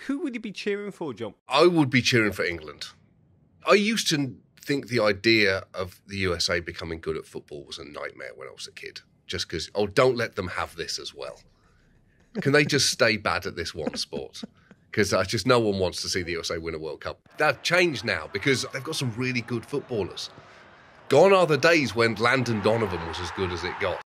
Who would you be cheering for, John? I would be cheering for England. I used to think the idea of the USA becoming good at football was a nightmare when I was a kid. Just because, don't let them have this as well. Can they just stay bad at this one sport? Because no one wants to see the USA win a World Cup. That's changed now because they've got some really good footballers. Gone are the days when Landon Donovan was as good as it got.